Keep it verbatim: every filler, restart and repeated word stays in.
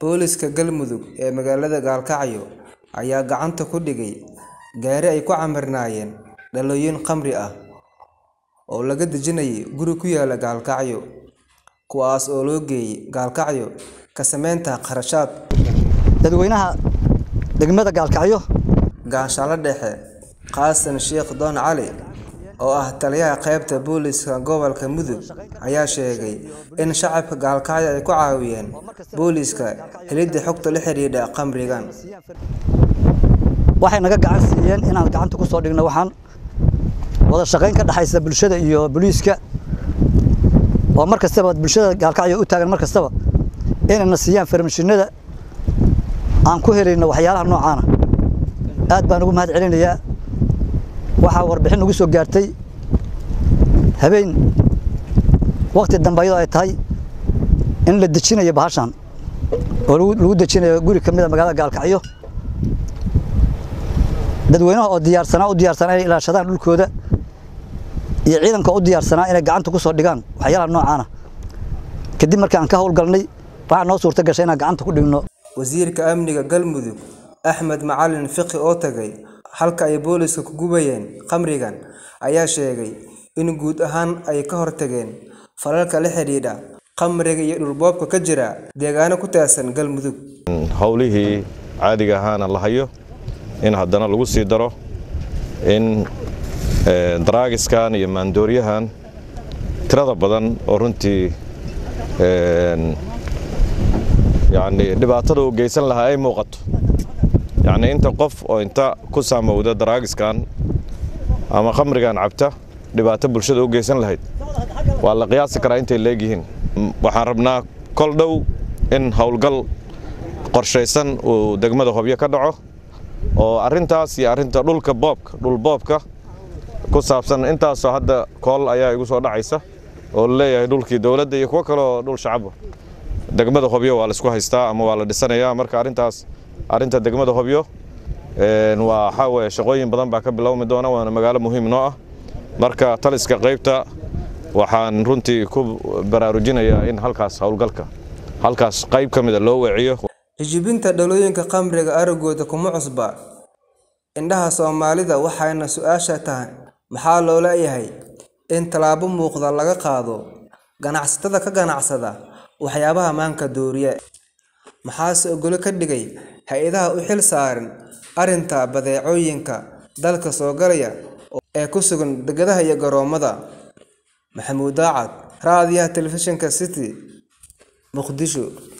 Booliska Galmudug ee magaalada Gaalkacyo ayaa gacanta ku dhigay gaari ay ku camirnaayeen dhalooyin khamri ah oo laga dejinayay guri ku yaala Gaalkacyo, kuwaas oo loo geeyay Gaalkacyo ka sameynta kharashaad. dadweynaha degmada Gaalkacyo Gaashaale dhexe Qaasan Sheekh Doon Cali oo ah taliyaha qaybta booliska gobolka Mudug ayaa sheegay in shacabka Gaalkacyo ay ku caawiyeen booliska helidda xogta la xiriirta khamrigan. waxay naga gacan siiyeen inaan gacanta ku soo dhigno waxaan wada shaqayn ka dhaxaysa bulshada iyo booliska oo markastaba bulshada Gaalkacyo u taagan markastaba inayna siiyaan farmashinada aan ku helayno waxyaalaha noocan ah. aad baan ugu mahad celinayaa. waxa warbixin ugu soo gaartay habeen waqti dambaydo ay tahay in la dejinayo bahashan oo lagu dejinayo guri kamid ah magaalada Gaalkacyo. dadweynaha oo diyaarsanaa u diyaarsanaa inay ilaashadaan dhulkooda iyo ciidanka u diyaarsanaa inay gacanta ku soo dhigaan waxyaalaha noocan ah. kadib markii aan ka howlgalnay waxa noo suurta gashay inaan gacanta ku dhigno. Wasiirka Amniga Galmudug Axmed Macalin Fiqi oo tagay halka ay booliska ku gubayeen khamrigan ayaa sheegay in guud ahaan ay ka hortageen falalka la xiriira khamriga iyo dhulboobka ka jira deegaano ku taasan Galmudug. hawlihii caadiga ahaana la hayo in haddana lagu sii daro in daraagiskan iyo maandooriyahan tirada badan oo runtii yani dhibaatada u geysan lahaa ay muuqato. يعني أنت قف أو أنت كسام وده دراجس كان أما خمر كان عبته دبعته بالشدة وجيسن لهيد والله قياس كرا أنت اللي جيهن وحاربنا كل دو إن هولقل قرشيسن ودقمة خبيه كدعه وأرنتاس يا أرنت دول كبابك دول بابك كسابسن أنت صهاد كل أيها يقصوا دعيسة ولا يدول كي دولة دي يكوكلو دول شعبه دقمة خبيه ولا سكوه يستا أما ولا دسنة يا مرك أرنتاس arinta degmada Hobyo ee waxa way shaqooyin badan baa ka bilowmi doona waana magaalo muhiim noo ah. marka taliska qaybta waxaan runtii ku baraarujinayaa in halkaas hawlgalka halkaas qayb kamid ah loo waciyo. Hijibinta dhalooyinka khamriga aragooda kuma cusba indhaha Soomaalida waxayna su'aasha tahay maxaa loo leeyahay in talaabo muuqda laga qaado ganacsatada ka ganacsada waxyaabaha maanka dooriye. maxaas ogol ka dhigay hay'adaha u xil saaran arinta badeecooyinka dalka soo galaya ee ku sugan degadaha iyo garoomada. Maxamuud Daacad, raadiyaha telefishinka City, Muqdisho.